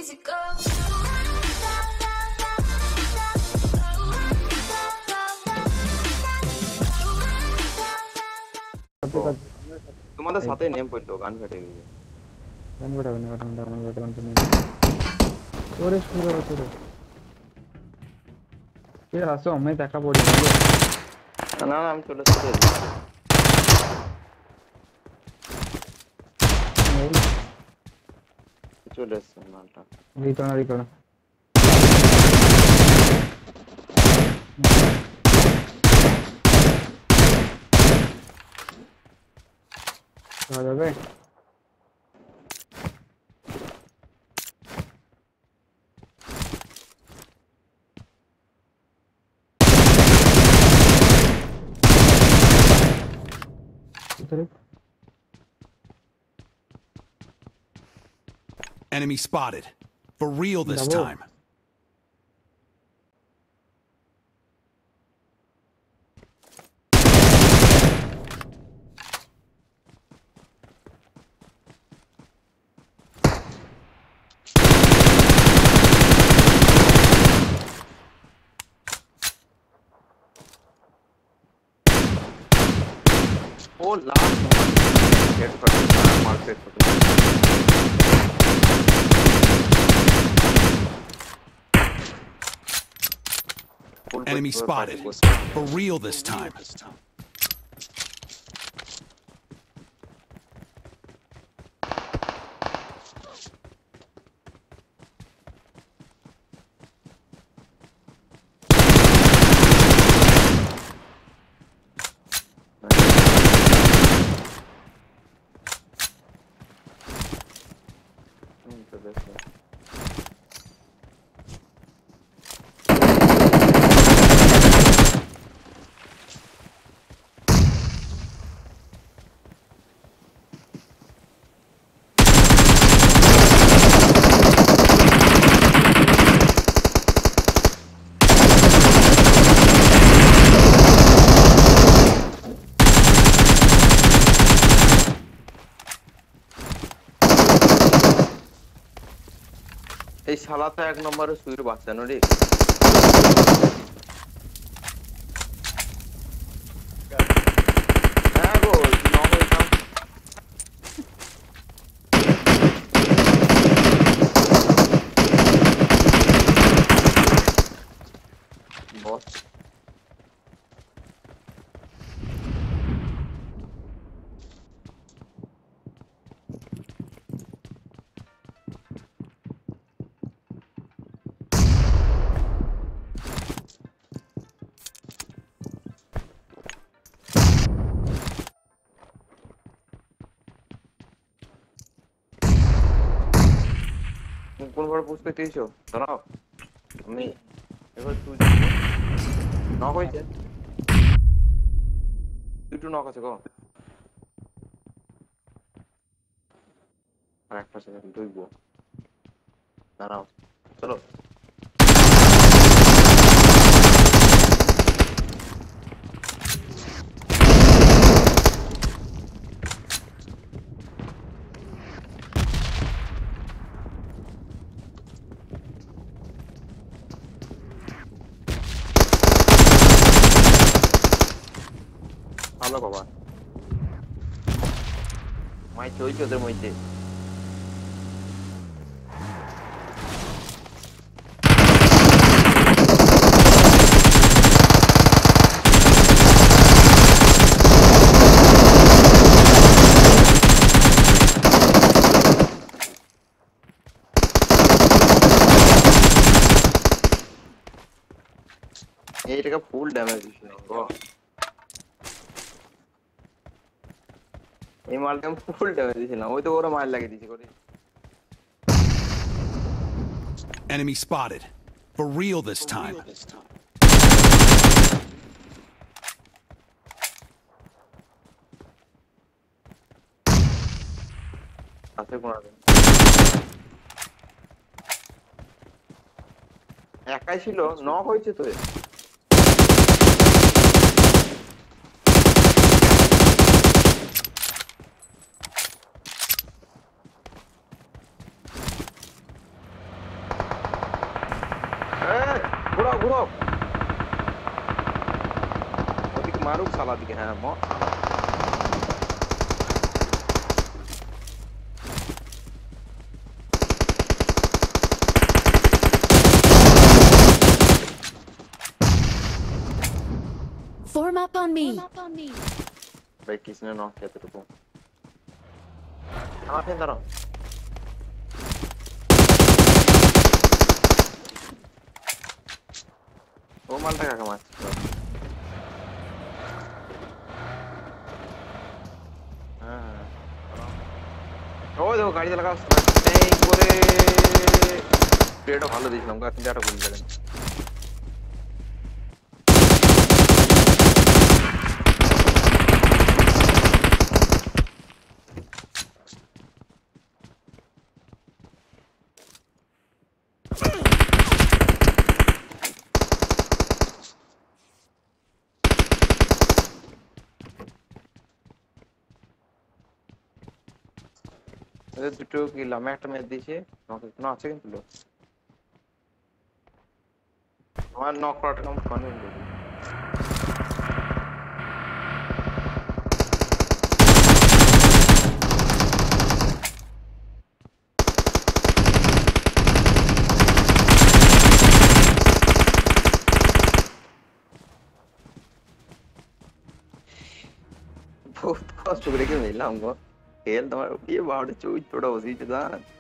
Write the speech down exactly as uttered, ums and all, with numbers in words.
to go. तुम्हारा साथ ही name point होगा अनफेटेगी वन बड़ा वन बड़ा वन बड़ा वन बड़ा वन और इस पूरा बच्चे ये रास्ता हमें देखा बोली ना ना हम चलो चलो चलो ऐसे मालटा रिटर्न रिटर्न आ जा बे Enemy spotted. For real this Double. time. Oh, last one. Get for the market for the Enemy spotted. For real this time. এই শালা তো এক নম্বরে সুইর বাঁচানো রে হ্যাঁ গো ন হইতাম বস কোন বড় পোস্ট পেতে এসো দাঁড়াও আমি এবার তুই নক হইছে দুটো নক আছে গো আর একটা সেকেন্ড দুইবো দাঁড়াও চলো ভালো বাবা মাই চই তোদের মধ্যে এইটাকে ফুল ড্যামেজ দিছিল গো এই মালটা ফুল ড্যামেজ দিছিল ওই তো ওরা মার লাগিয়ে দিছে করে Enemy spotted. For real this time. আছে কোন আছে একাই ছিল নক হইছে তো ঘুরো ওদিকে মারুক সালা দিকে হ্যাঁ ম Form up on me. भाई किसने नॉक किया तेरे को कहां पे अंदर वो मालटा का कमा हां ও দেখো গাড়ি লাগা স্ট্যান্ড করে পেড়টা ভালো দিছিলাম গা তিনটা গুলি লাগেন এদের দুটো কিল আমি একটা ম্যাচ দিয়েছি নক না আছে কিন্তু লোক আমার নক করাটা কম ফান হলো बहुत कष्ट করে কি নিলাম গো তেল তোমার এই বাড়ি চুই তোড়া বসিছে জান